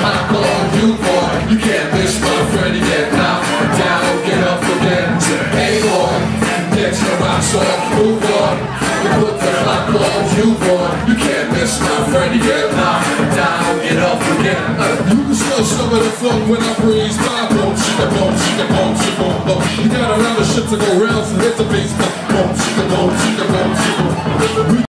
hop on you, boy. You can't miss my friend, you get knocked down, get up again. Hey boy, get your rocks off, move on. You put the clock on you, boy. You can't miss my friend, you get knocked down, get up again. You can smell some of the funk when I breeze by. Boom, chicka, boom, chicka, boom, chicka, boom, boom. You got around the ship to go round and hit the bass. Boom, chicka, boom, chicka, boom, chicka.